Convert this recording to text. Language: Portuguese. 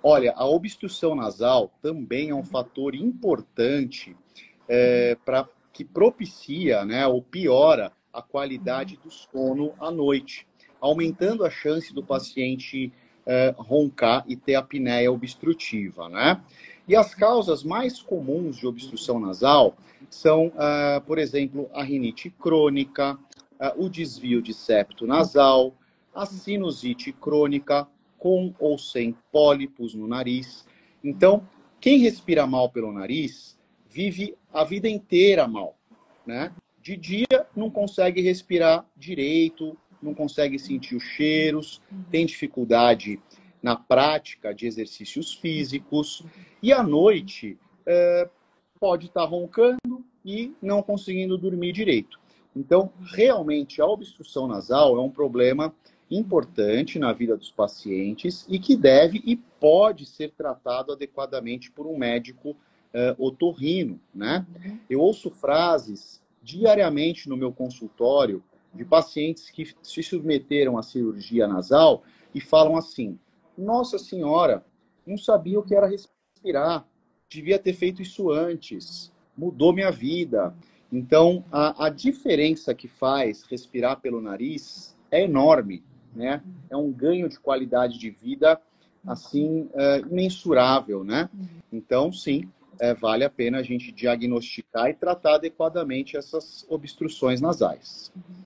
Olha, a obstrução nasal também é um fator importante que propicia, né, ou piora a qualidade do sono à noite, aumentando a chance do paciente roncar e ter apneia obstrutiva, né? E as causas mais comuns de obstrução nasal são, por exemplo, a rinite crônica, o desvio de septo nasal, a sinusite crônica, com ou sem pólipos no nariz. Então, quem respira mal pelo nariz vive a vida inteira mal, né? De dia não consegue respirar direito, não consegue sentir os cheiros, tem dificuldade na prática de exercícios físicos, e à noite pode estar roncando e não conseguindo dormir direito. Então, realmente, a obstrução nasal é um problema importante na vida dos pacientes e que deve e pode ser tratado adequadamente por um médico otorrino, né? Eu ouço frases diariamente no meu consultório de pacientes que se submeteram à cirurgia nasal e falam assim: nossa senhora, não sabia o que era respirar, devia ter feito isso antes, mudou minha vida. Então, a diferença que faz respirar pelo nariz é enorme, né? É um ganho de qualidade de vida, assim, imensurável, né? Então, sim, vale a pena a gente diagnosticar e tratar adequadamente essas obstruções nasais.